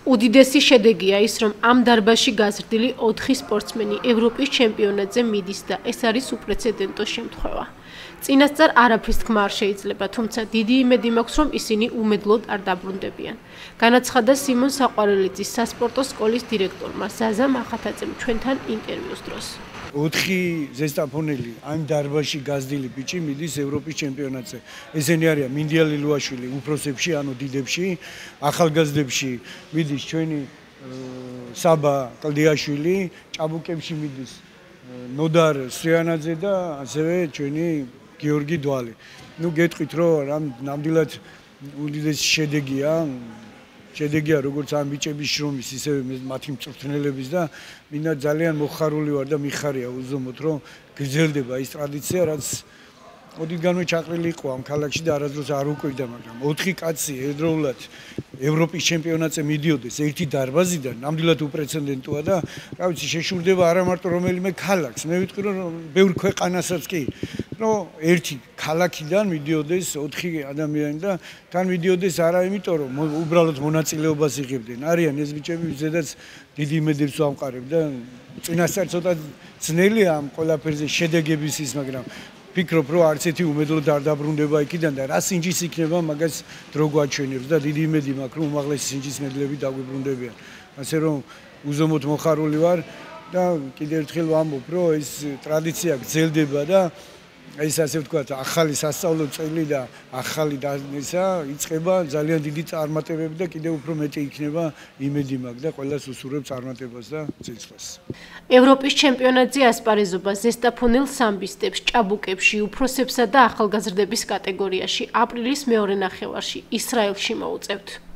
უდიდესი შედეგია ის, რომ ამ დარბაზში გაზრდილი 4 სპორტსმენი ევროპის ჩემპიონატზე მიდის და ეს არის უპრეცედენტო შემთხვევა. წინასწარ არაფრის თქმა არ შეიძლება, თუმცა დიდი იმედი მაქვს, რომ ისინი უმედლოდ არ დაბრუნდებიან. განაცხადა სიმონ საყვარელიძის სასპორტო სკოლის დირექტორმა ზაზა მახათაძემ ჩვენთან ინტერვიუს დროს. 4 ზესტაფონელი ამ დარბაზში გაზრდილი ბიჭი მიდის ევროპის ჩემპიონატზე. ესენი არიან მინდია ლილუაშვილი უფროსებში, ანუ დიდებში, ახალგაზრდებში მიდის ჩვენი საბა კლდიაშვილი, ჭაბუკებში მიდის ნოდარ სრიანაძე და ასევე ჩვენი გიორგი დვალი. ნუ გეტყვით რომ რამ ნამდვილად უდიდესი შედეგია როგორც ამ ბიჭების შრომის, ისევე მათი მწვრთნელების და მინდა ძალიან მოხარული ვარ და მიხარია უზომოდ რომ გრძელდება ის ტრადიცია, რაც ოდითგანვე ჩაყრილი იყო ამ ქალაქში და არასდროს არ უკვირდა, მაგრამ 4 კაცი ერთდროულად ევროპის ჩემპიონატზე მიდიოდეს ერთი დარბაზიდან, ნამდვილად უპრეცედენტოა და რა ვიცი, შეშურდება არა მარტო რომელიმე ქალაქს, მე ვიტყვი რომ ბევრ ქვეყანასაც კი, რომ ერთი ქალაქიდან მიდიოდეს 4 ადამიანი და თან მიდიოდეს არა იმიტომ რომ უბრალოდ მონაწილეობას იღებდნენ. არიან ეს ბიჭები, ზედაც დიდი იმედებს ვამყარებ და წინასწარ ცოტა ძნელია ამ ყველაფერზე შედეგების ის, მაგრამ ფიქრობ რომ არც ერთი უმედლოდ არ დაბრუნდება იქიდან და რა სინჯის იქნება მაგას დრო გვაჩვენებს და დიდი იმედი მაქვს რომ უმაღლესი სინჯის მედლები დაგვიბრუნდებიან. ასე რომ უზომოდ მოხარული ვარ და კიდევ ერთხელ ვამბობ რომ ეს ტრადიცია გრძელდება და ეს ასე ვთქვათ ახალი სასწავლო წელი და ახალი ისა იწყება ძალიან დიდი წარმატებები და კიდევ უფრო მეტი იქნება იმედი მაქვს და ყველას უსურვებ წარმატებას და ცეცხლს. ევროპის ჩემპიონატზე ასპარეზობა ზესტაფონელ სამბისტებს, ჭაბუკებში, უფროსებსა და ახალგაზრდების კატეგორიაში აპრილის მეორე ნახევარში ისრაელში მოუწევთ.